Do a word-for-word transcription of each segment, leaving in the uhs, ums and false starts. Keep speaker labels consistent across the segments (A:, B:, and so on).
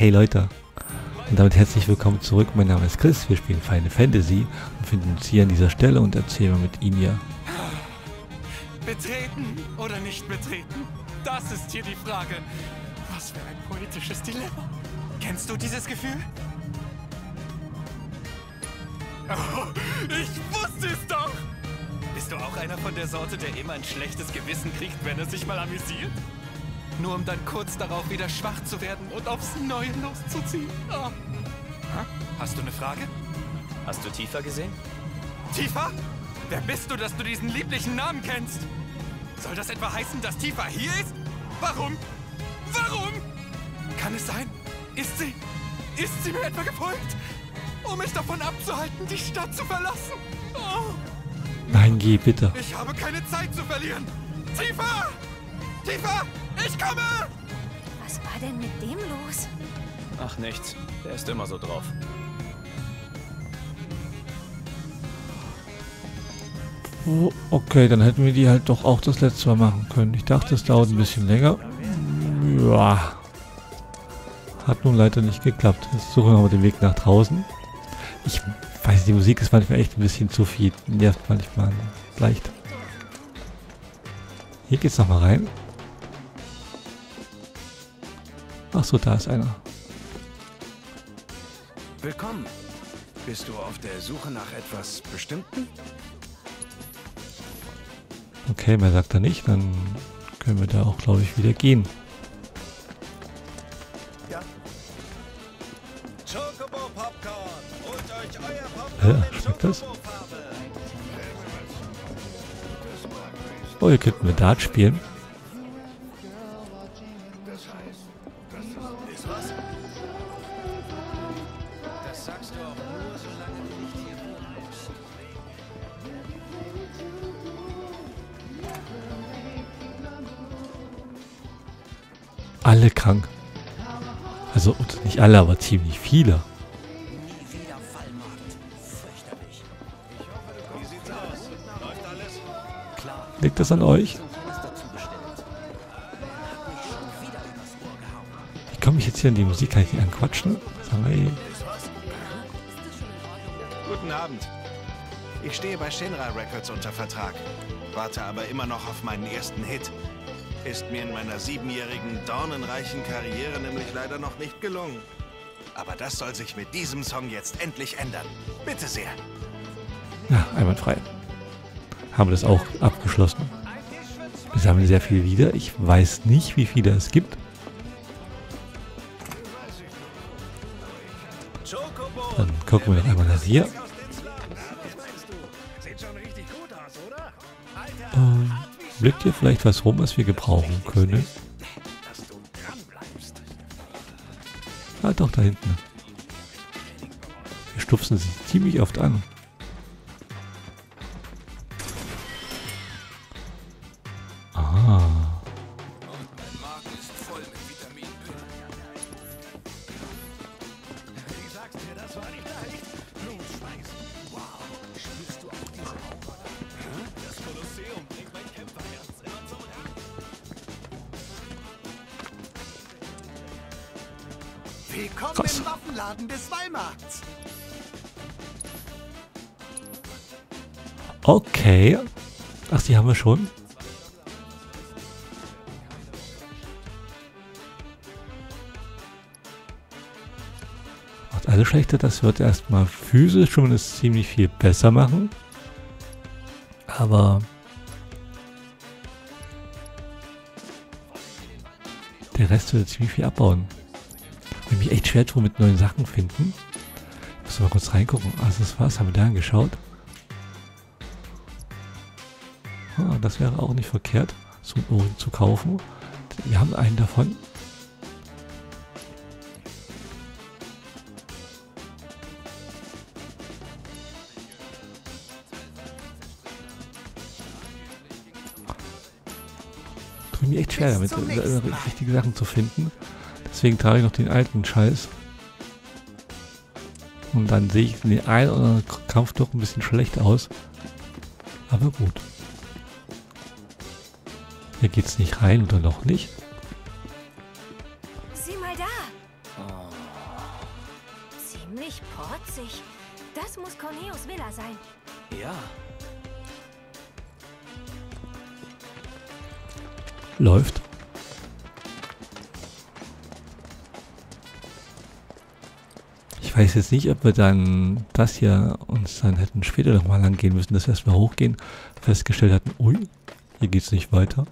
A: Hey Leute, und damit herzlich willkommen zurück. Mein Name ist Chris, wir spielen Final Fantasy und finden uns hier an dieser Stelle und erzählen mit Enya.
B: Betreten oder nicht betreten? Das ist hier die Frage. Was für ein poetisches Dilemma. Kennst du dieses Gefühl? Oh, ich wusste es doch! Bist du auch einer von der Sorte, der immer ein schlechtes Gewissen kriegt, wenn er sich mal amüsiert? Nur um dann kurz darauf wieder schwach zu werden und aufs Neue loszuziehen. Oh. Hast du eine Frage?
C: Hast du Tifa gesehen?
B: Tifa? Wer bist du, dass du diesen lieblichen Namen kennst? Soll das etwa heißen, dass Tifa hier ist? Warum? Warum? Kann es sein? Ist sie? Ist sie mir etwa gefolgt? Um mich davon abzuhalten, die Stadt zu verlassen? Oh.
A: Nein, geh bitte.
B: Ich habe keine Zeit zu verlieren. Tifa! Tifa! Ich komme!
D: Was war denn mit dem los?
C: Ach nichts, der ist immer so drauf.
A: Oh, okay, dann hätten wir die halt doch auch das letzte Mal machen können. Ich dachte, es dauert ein bisschen länger. Ja. Hat nun leider nicht geklappt. Jetzt suchen wir mal den Weg nach draußen. Ich weiß, die Musik ist manchmal echt ein bisschen zu viel. Nervt manchmal leicht. Hier geht's nochmal rein. Ach so, da ist einer.
E: Willkommen. Bist du auf der Suche nach etwas Bestimmten?
A: Okay, mehr sagt er nicht. Dann können wir da auch, glaube ich, wieder gehen.
E: Ja. Chocobo Popcorn. Holt euch euer
A: Hä?
E: Popcorn mit
A: Schmeckt das?
E: Chocobo-Farbe.
A: Oh, hier könnten wir Dart spielen.
E: Ist was? Das sagst du auch nur, solange du nicht hier wohnst.
A: Alle krank. Also nicht alle, aber ziemlich viele.
E: Wie sieht's aus? Läuft alles?
C: Klar,
A: Liegt das an euch?
C: alles dazu bestellt. Hat mich schon wieder übers Ohr gehauen.
A: Wie komme ich jetzt hier an die Musik? Kann ich die anquatschen? Sagen wir, ey.
E: Ist was? Guten Abend. Ich stehe bei Shinra Records unter Vertrag. Warte aber immer noch auf meinen ersten Hit. Ist mir in meiner siebenjährigen, dornenreichen Karriere nämlich leider noch nicht gelungen. Aber das soll sich mit diesem Song jetzt endlich ändern. Bitte sehr.
A: Ja, einwandfrei. Haben wir das auch abgeschlossen. Wir sammeln sehr viel wieder. Ich weiß nicht, wie viele es gibt. Dann gucken wir noch einmal nach hier. Ähm, blickt hier vielleicht was rum, was wir gebrauchen können? Ah, doch, da hinten. Wir stupsen sie ziemlich oft an. Ah.
B: Mein Magen ist voll mit Vitamin B.
E: Ich sag's dir, das war nicht leicht. Blutschweiß. Wow. Spürst du auch diese Aura? Das Kolosseum bringt mein Kämpferherz immer zum Rennen. Willkommen
A: Krass.
E: im Waffenladen des Walmarts.
A: Okay. Ach, die haben wir schon. Macht alles schlechter, das wird erstmal physisch schon ziemlich viel besser machen. Aber der Rest wird ziemlich viel abbauen. Ich mich echt schwer tun mit neuen Sachen finden. Müssen wir mal kurz reingucken. Also das war's, haben wir da angeschaut. Ah, das wäre auch nicht verkehrt, so einen Ohren zu kaufen. Wir haben einen davon. Tut mir echt schwer damit, äh, richtige Sachen zu finden. Deswegen trage ich noch den alten Scheiß. Und dann sehe ich in den einen oder anderen Kampf doch ein bisschen schlecht aus. Aber gut. Hier geht's nicht rein oder noch nicht.
D: Sieh mal da. sich. Das muss Corneos Villa sein.
F: Ja.
A: Läuft. Ich weiß jetzt nicht, ob wir dann das hier uns dann hätten später nochmal lang gehen müssen, dass wir erstmal hochgehen, festgestellt hatten, ui, hier geht's nicht weiter.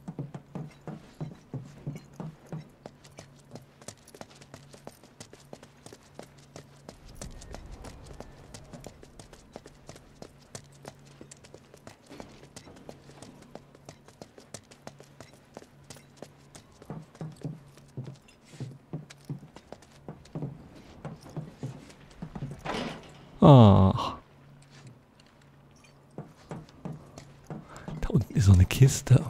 A: Ach. Da unten ist so eine Kiste.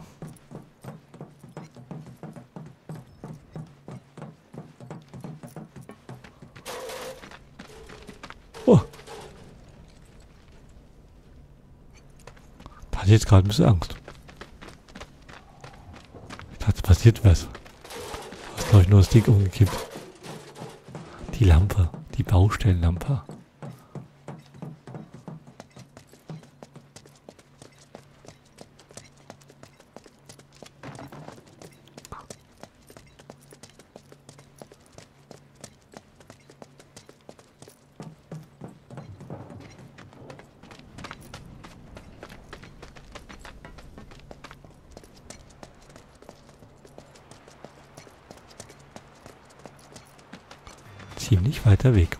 A: Oh. Da hatte ich jetzt gerade ein bisschen Angst. Ich dachte, es passiert was. Da ist, glaube ich, nur das Ding umgekippt. Die Lampe. Die Baustellenlampe. Ziemlich weiter Weg.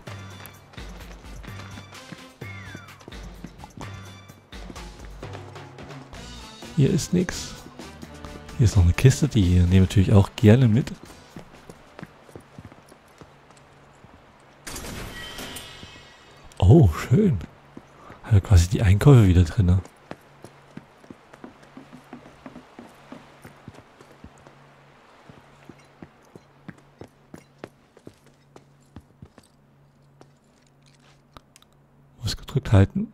A: Hier ist nichts. Hier ist noch eine Kiste, die nehmen wir natürlich auch gerne mit. Oh, schön. Haben wir quasi die Einkäufe wieder drin. Muss gedrückt halten.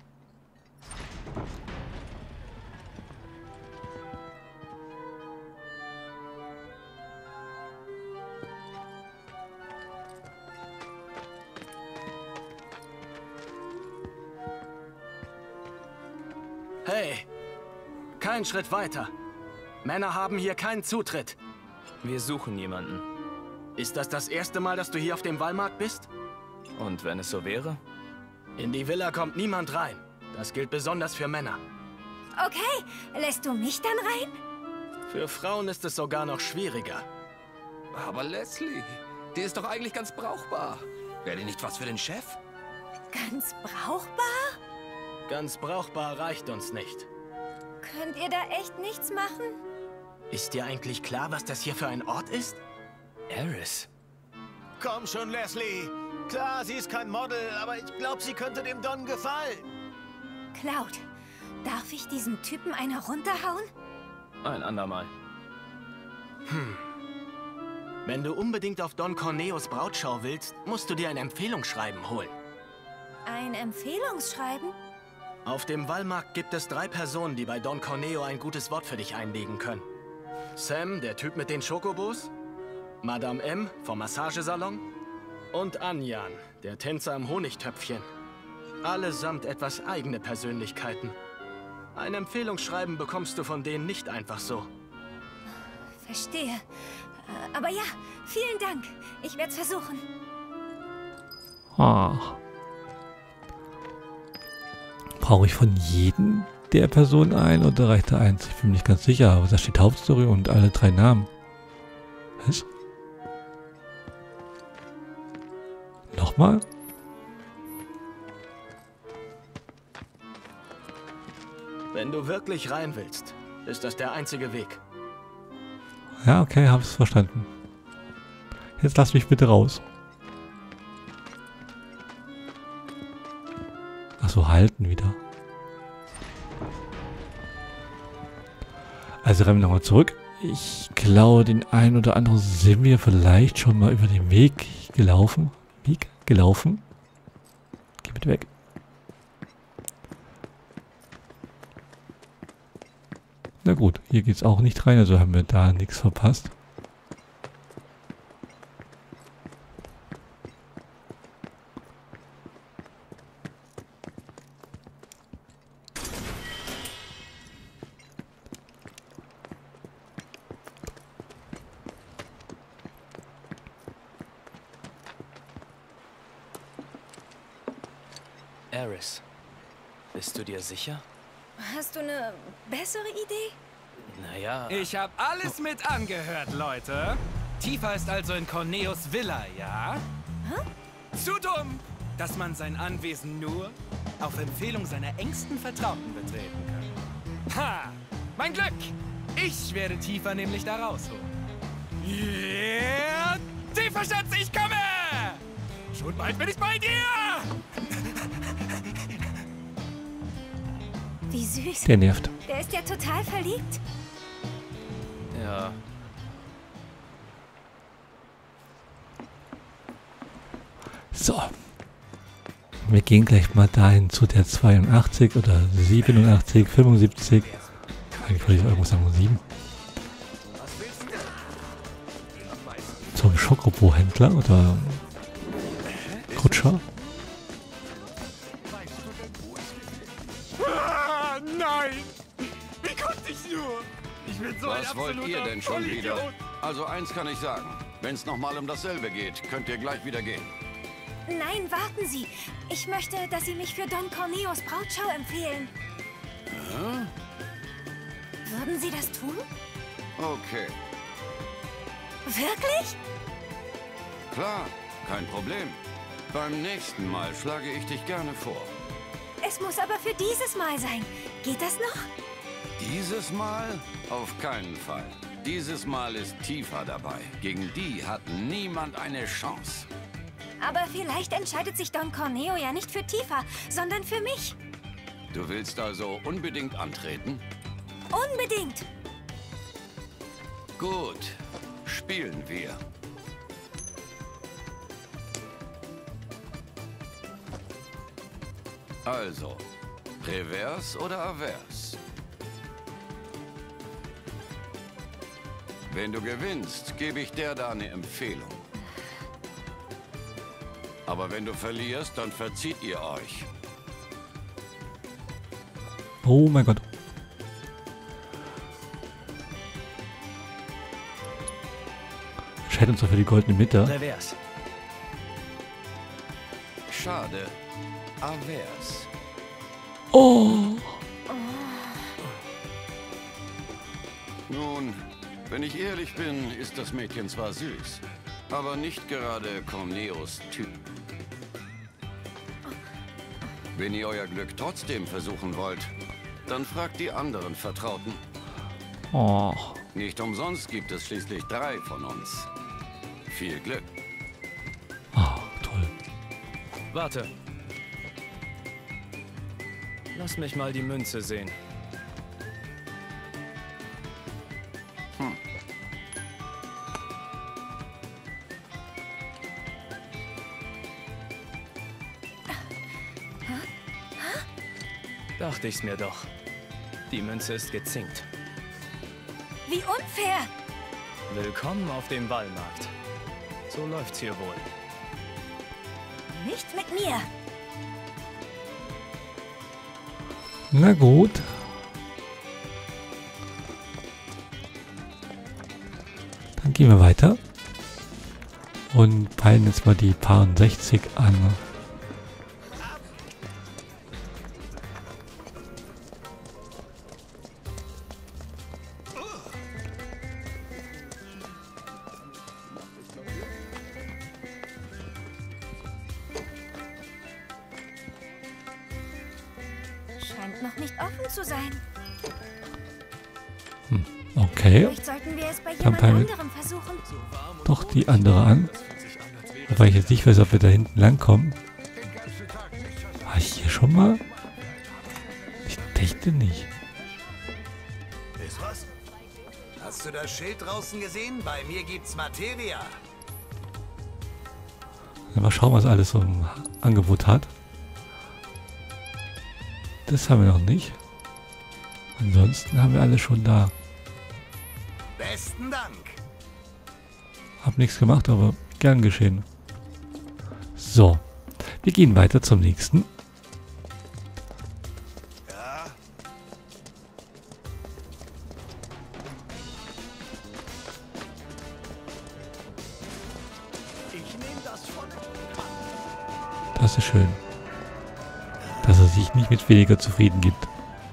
F: Hey, kein Schritt weiter. Männer haben hier keinen Zutritt.
G: Wir suchen jemanden.
F: Ist das das erste Mal, dass du hier auf dem Wallmarkt bist?
G: Und wenn es so wäre?
F: In die Villa kommt niemand rein. Das gilt besonders für Männer.
D: Okay, lässt du mich dann rein?
F: Für Frauen ist es sogar noch schwieriger.
H: Aber Leslie, die ist doch eigentlich ganz brauchbar. Wäre die nicht was für den Chef?
D: Ganz brauchbar?
F: Ganz brauchbar reicht uns nicht.
D: Könnt ihr da echt nichts machen?
F: Ist dir eigentlich klar, was das hier für ein Ort ist?
G: Eris.
E: Komm schon, Leslie. Klar, sie ist kein Model, aber ich glaube, sie könnte dem Don gefallen.
D: Cloud, darf ich diesem Typen eine runterhauen?
G: Ein andermal.
F: Hm. Wenn du unbedingt auf Don Corneos Brautschau willst, musst du dir ein Empfehlungsschreiben holen.
D: Ein Empfehlungsschreiben?
F: Auf dem Wallmarkt gibt es drei Personen, die bei Don Corneo ein gutes Wort für dich einlegen können. Sam, der Typ mit den Schokobos, Madame M vom Massagesalon und Anjan, der Tänzer im Honigtöpfchen. Allesamt etwas eigene Persönlichkeiten. Ein Empfehlungsschreiben bekommst du von denen nicht einfach so.
D: Verstehe. Aber ja, vielen Dank. Ich werde es versuchen.
A: Ach. Brauche ich von jedem der Personen ein oder reicht da eins? Ich bin mir nicht ganz sicher, aber da steht Hauptstory und alle drei Namen. Was? Nochmal?
F: Wenn du wirklich rein willst, ist das der einzige Weg.
A: Ja, okay, habe es verstanden. Jetzt lass mich bitte raus. Achso, halten wieder. Also rennen wir nochmal zurück. Ich glaube, den einen oder anderen sind wir vielleicht schon mal über den Weg gelaufen. Weg gelaufen. Geh bitte weg. Na gut, hier geht's auch nicht rein, also haben wir da nichts verpasst.
G: Aris. Bist du dir sicher?
D: Hast du eine bessere Idee?
G: Naja...
B: Ich habe alles mit angehört, Leute. Tifa ist also in Corneos Villa, ja?
D: Hä?
B: Zu dumm, dass man sein Anwesen nur auf Empfehlung seiner engsten Vertrauten betreten kann. Ha! Mein Glück! Ich werde Tifa nämlich da rausholen. Yeah! Tifa, Schatz, ich komme! Schon bald bin ich bei dir!
D: Wie süß.
A: Der nervt.
D: Der ist ja total verliebt.
G: Ja.
A: So. Wir gehen gleich mal dahin zu der zweiundachtzig oder siebenundachtzig, fünfundsiebzig. Eigentlich wollte ich irgendwas sagen, sieben. Zum Schokobo-Händler oder Kutscher.
B: Ah, nein! Wie konnte ich nur? Ich bin so ein
H: Was wollt
B: absoluter
H: ihr denn schon wieder?
B: Vollidiot.
H: Also eins kann ich sagen. Wenn es nochmal um dasselbe geht, könnt ihr gleich wieder gehen.
D: Nein, warten Sie. Ich möchte, dass Sie mich für Don Corneos Brautschau empfehlen.
H: Hä?
D: Würden Sie das tun?
H: Okay,
D: Wirklich?
H: klar, kein Problem. Beim nächsten Mal schlage ich dich gerne vor.
D: Es muss aber für dieses Mal sein. Geht das noch?
H: Dieses Mal? Auf keinen Fall. Dieses Mal ist Tifa dabei. Gegen die hat niemand eine Chance.
D: Aber vielleicht entscheidet sich Don Corneo ja nicht für Tifa, sondern für mich.
H: Du willst also unbedingt antreten?
D: Unbedingt.
H: Gut, spielen wir. Also, Revers oder Avers? Wenn du gewinnst, gebe ich der da eine Empfehlung. Aber wenn du verlierst, dann verzieht ihr euch.
A: Oh mein Gott. Entscheidet uns doch für die goldene Mitte.
G: Revers.
H: Schade. Avers.
A: Oh.
H: Nun, wenn ich ehrlich bin, ist das Mädchen zwar süß, aber nicht gerade Corneos Typ. Wenn ihr euer Glück trotzdem versuchen wollt, dann fragt die anderen Vertrauten.
A: Oh.
H: Nicht umsonst gibt es schließlich drei von uns. Viel Glück.
A: Oh, toll.
G: Warte. Lass mich mal die Münze sehen.
H: Hm.
G: Dachte ich's mir doch. Die Münze ist gezinkt.
D: Wie unfair.
G: Willkommen auf dem Wallmarkt. So läuft's hier wohl.
D: Nicht mit mir.
A: Na gut. Dann gehen wir weiter. Und peilen jetzt mal die Paar sechzig an.
D: Scheint noch nicht offen zu sein.
A: Hm, okay.
D: Vielleicht sollten wir es bei
A: Dann
D: jemand
A: peilen wir
D: anderem versuchen.
A: doch die andere an. Wobei ich jetzt nicht weiß, ob wir da hinten langkommen. War ich hier schon mal? Ich dachte nicht.
I: Ist was? Hast du das Schild draußen gesehen? Bei mir gibt's Materia.
A: Mal schauen, was alles so im Angebot hat. Das haben wir noch nicht. Ansonsten haben wir alles schon da.
I: Besten Dank.
A: Hab nichts gemacht, aber gern geschehen. So, wir gehen weiter zum nächsten.
E: Ja,
I: Ich nehme das von.
A: Das ist schön. sich nicht mit weniger zufrieden gibt.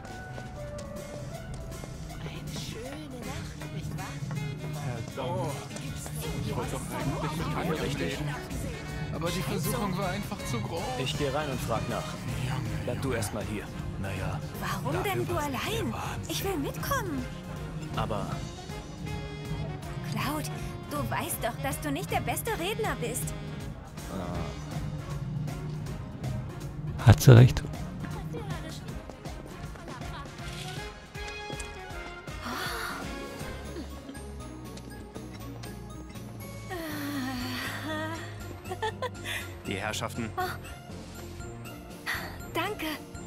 B: Aber die Versuchung war einfach zu groß.
G: Ich gehe rein und frag nach. Bleib du erstmal hier. Naja,
D: Warum denn du allein? Ich will mitkommen.
G: aber
D: Cloud, du weißt doch, dass du nicht der beste Redner bist.
A: Hat sie recht.
B: Die Herrschaften.
D: Danke.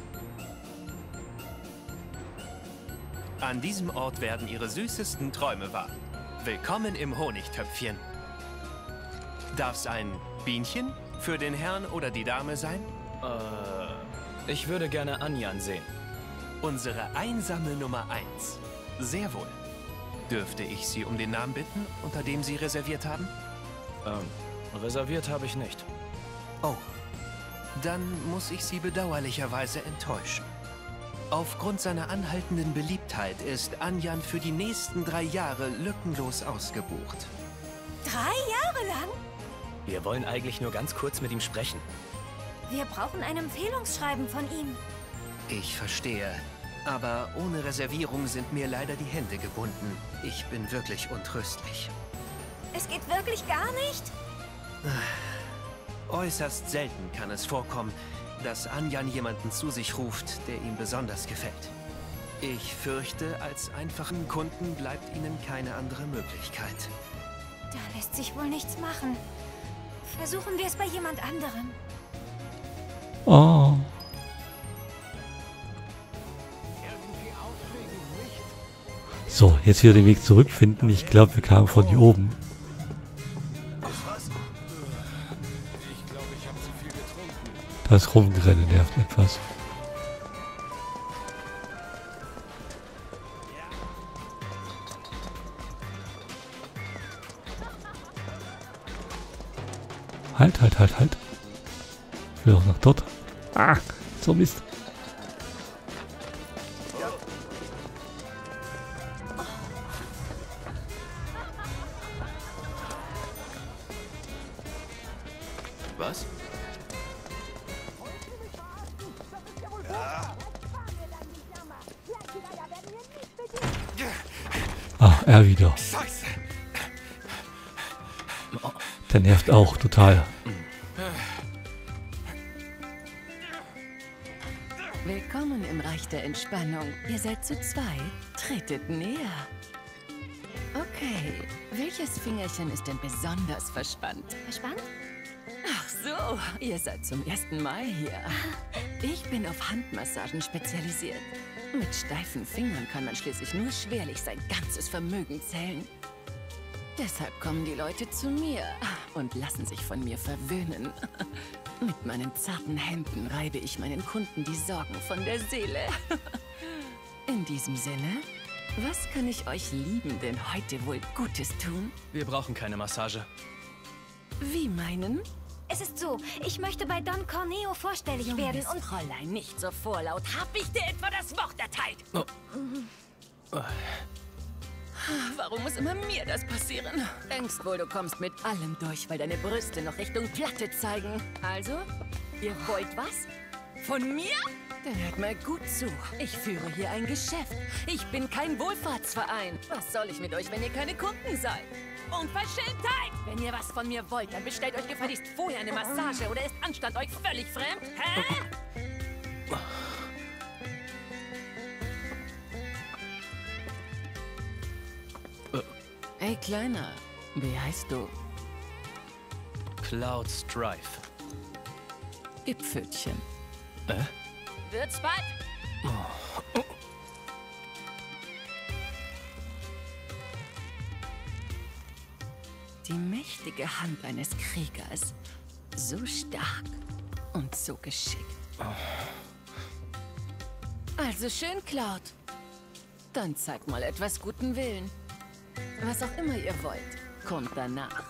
J: An diesem Ort werden Ihre süßesten Träume wahr. Willkommen im Honigtöpfchen. Darf's ein Bienchen für den Herrn oder die Dame sein?
G: äh, ich würde gerne Anjan sehen.
J: Unsere einsame Nummer eins. Sehr wohl. Dürfte ich Sie um den Namen bitten, unter dem Sie reserviert haben?
G: Ähm, reserviert habe ich nicht.
J: Oh, dann muss ich Sie bedauerlicherweise enttäuschen. Aufgrund seiner anhaltenden Beliebtheit ist Anjan für die nächsten drei Jahre lückenlos ausgebucht.
D: Drei Jahre lang?
G: Wir wollen eigentlich nur ganz kurz mit ihm sprechen.
D: Wir brauchen ein Empfehlungsschreiben von ihm.
J: Ich verstehe. Aber ohne Reservierung sind mir leider die Hände gebunden. Ich bin wirklich untröstlich.
D: Es geht wirklich gar nicht?
J: Äußerst selten kann es vorkommen, dass Anjan jemanden zu sich ruft, der ihm besonders gefällt. Ich fürchte, als einfachen Kunden bleibt Ihnen keine andere Möglichkeit.
D: Da lässt sich wohl nichts machen. Versuchen wir es bei jemand anderem.
A: Oh. So, jetzt wieder den Weg zurückfinden. Ich glaube, wir kamen von hier oben. Das Rumgerennen nervt etwas. Halt, halt, halt, halt. Ich will auch nach dort. Ah, so Mist.
J: Was?
A: Ah, er wieder.
B: Scheiße.
A: Der nervt auch total.
K: Willkommen im Reich der Entspannung. Ihr seid zu zweit. Tretet näher. Okay, welches Fingerchen ist denn besonders verspannt?
D: Verspannt?
K: Ach so, ihr seid zum ersten Mal hier. Ich bin auf Handmassagen spezialisiert. Mit steifen Fingern kann man schließlich nur schwerlich sein ganzes Vermögen zählen. Deshalb kommen die Leute zu mir und lassen sich von mir verwöhnen. Mit meinen zarten Händen reibe ich meinen Kunden die Sorgen von der Seele. In diesem Sinne, was kann ich euch Liebenden heute wohl Gutes tun?
G: Wir brauchen keine Massage.
K: Wie meinen?
D: Es ist so, ich möchte bei Don Corneo vorstellig
K: Junges
D: werden und...
K: Fräulein, nicht so vorlaut. Hab ich dir etwa das Wort erteilt?
G: Oh.
K: Warum muss immer mir das passieren? Denkst wohl, du kommst mit allem durch, weil deine Brüste noch Richtung Platte zeigen. Also, ihr wollt was? Von mir? Dann hört mal gut zu. Ich führe hier ein Geschäft. Ich bin kein Wohlfahrtsverein. Was soll ich mit euch, wenn ihr keine Kunden seid? Unverschämtheit! Wenn ihr was von mir wollt, dann bestellt euch gefälligst vorher eine Massage oder ist Anstand euch völlig fremd? Hä? Ey, Kleiner, wie heißt du?
G: Cloud Strife.
K: Gipfelchen.
G: Äh?
K: Wird's bald?
G: Oh. Oh.
K: Die mächtige Hand eines Kriegers. So stark und so geschickt. Also schön, Cloud. Dann zeigt mal etwas guten Willen. Was auch immer ihr wollt, kommt danach.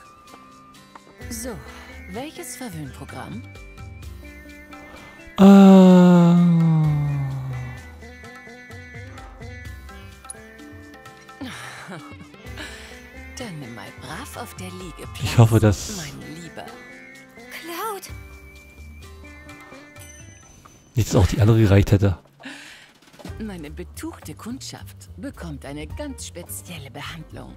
K: So, welches Verwöhnprogramm?
A: Ähm...
K: auf der Liege Platz,
A: Ich hoffe, dass
K: mein Lieber.
D: Cloud!
A: jetzt auch die andere gereicht hätte.
K: Meine betuchte Kundschaft bekommt eine ganz spezielle Behandlung.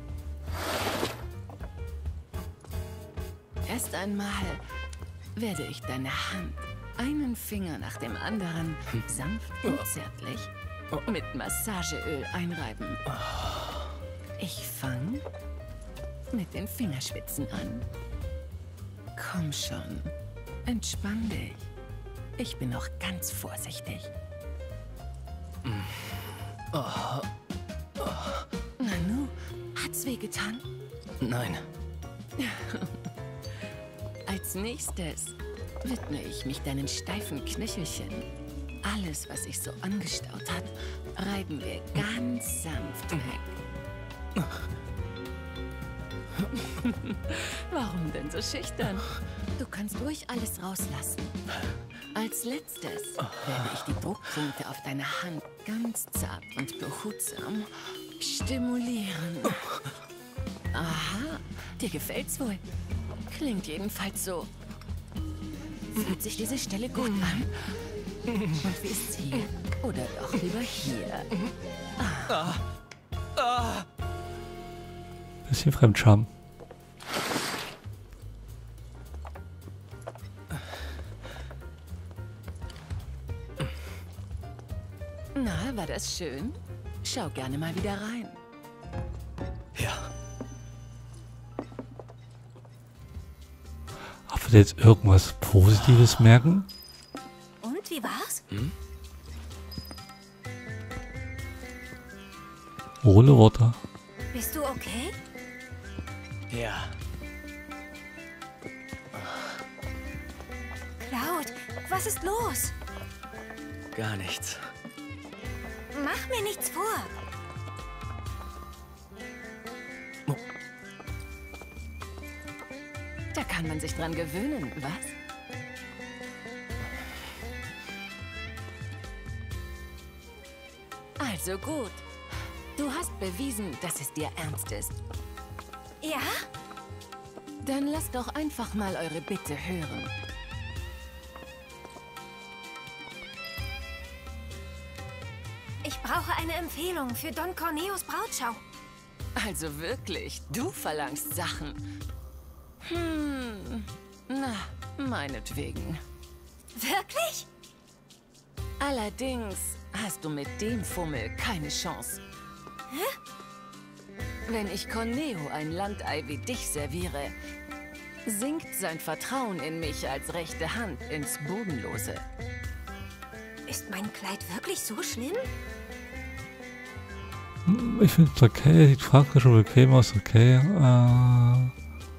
K: Erst einmal werde ich deine Hand, einen Finger nach dem anderen, sanft und zärtlich mit Massageöl einreiben. Ich fange mit den Fingerspitzen an. Komm schon, entspann dich. Ich bin noch ganz vorsichtig. Nanu, hat's wehgetan?
J: Nein.
K: Als nächstes widme ich mich deinen steifen Knöchelchen. Alles, was sich so angestaut hat, reiben wir ganz sanft weg. Warum denn so schüchtern? Du kannst ruhig alles rauslassen. Als letztes werde ich die Druckpunkte auf deiner Hand ganz zart und behutsam stimulieren. Aha, dir gefällt's wohl. Klingt jedenfalls so. Fühlt sich diese Stelle gut an? Und wie ist's hier? Oder doch lieber hier? Ah.
A: Ah. Bisschen Fremdscham.
K: Na, war das schön? Schau gerne mal wieder rein.
J: Ja.
A: Ob wir jetzt irgendwas Positives merken?
D: Und, wie war's?
J: Hm?
A: Ohne Worte.
D: Bist du okay?
J: Ja.
D: Cloud, was ist los?
J: Gar nichts.
D: Mach mir nichts vor.
K: Da kann man sich dran gewöhnen, was? Also gut. Du hast bewiesen, dass es dir ernst ist.
D: Ja?
K: Dann lass doch einfach mal eure Bitte hören.
D: Ich brauche eine Empfehlung für Don Corneos Brautschau.
K: Also wirklich, du verlangst Sachen. Hm, na, meinetwegen.
D: Wirklich?
K: Allerdings hast du mit dem Fummel keine Chance.
D: Hä?
K: Wenn ich Corneo ein Landei wie dich serviere, sinkt sein Vertrauen in mich als rechte Hand ins Bodenlose.
D: Ist mein Kleid wirklich so schlimm?
A: Ich finde es okay, sieht praktisch und bequem aus, okay. Äh,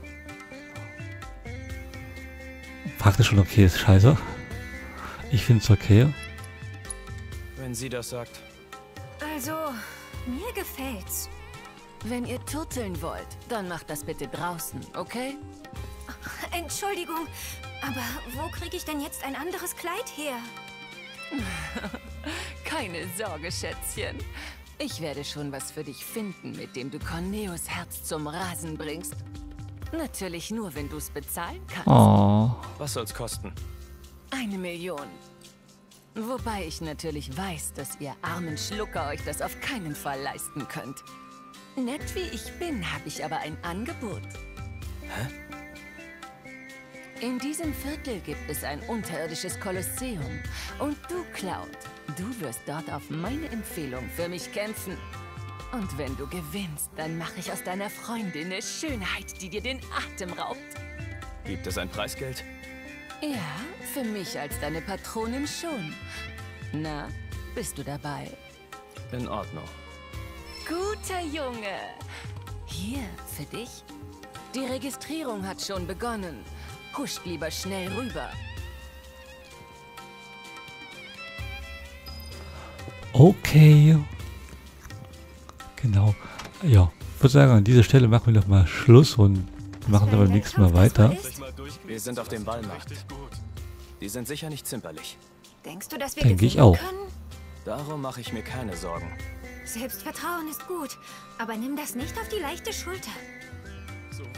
A: praktisch und okay ist scheiße. Ich finde es okay.
G: Wenn sie das sagt.
D: Also, mir gefällt's.
K: Wenn ihr turteln wollt, dann macht das bitte draußen, okay?
D: Entschuldigung, aber wo kriege ich denn jetzt ein anderes Kleid her?
K: Keine Sorge, Schätzchen. Ich werde schon was für dich finden, mit dem du Corneos Herz zum Rasen bringst. Natürlich nur, wenn du es bezahlen kannst.
A: Oh.
G: Was soll's kosten?
K: Eine Million. Wobei ich natürlich weiß, dass ihr armen Schlucker euch das auf keinen Fall leisten könnt. Nett wie ich bin, habe ich aber ein Angebot.
J: Hä?
K: In diesem Viertel gibt es ein unterirdisches Kolosseum. Und du, Cloud, du wirst dort auf meine Empfehlung für mich kämpfen. Und wenn du gewinnst, dann mache ich aus deiner Freundin eine Schönheit, die dir den Atem raubt.
G: Gibt es ein Preisgeld?
K: Ja, für mich als deine Patronin schon. Na, bist du dabei?
G: In Ordnung.
K: Guter Junge. Hier, für dich. Die Registrierung hat schon begonnen. Huscht lieber schnell rüber.
A: Okay. Genau. Ja, ich würde sagen, an dieser Stelle machen wir doch mal Schluss und machen dann beim nächsten Mal weiter.
G: Wir sind auf dem Wallmarkt. Die sind sicher nicht zimperlich.
D: Denkst du, dass wir
A: Denke ich
D: gewinnen
A: auch.
D: können?
G: Darum mache ich mir keine Sorgen.
D: Selbstvertrauen ist gut, aber nimm das nicht auf die leichte Schulter.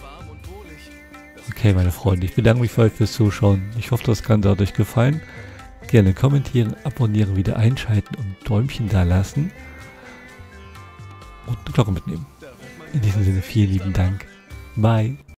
A: Okay, meine Freunde, ich bedanke mich für euch fürs Zuschauen. Ich hoffe, das Ganze hat euch gefallen. Gerne kommentieren, abonnieren, wieder einschalten und Däumchen da lassen. Und eine Glocke mitnehmen. In diesem Sinne, vielen lieben Dank. Bye.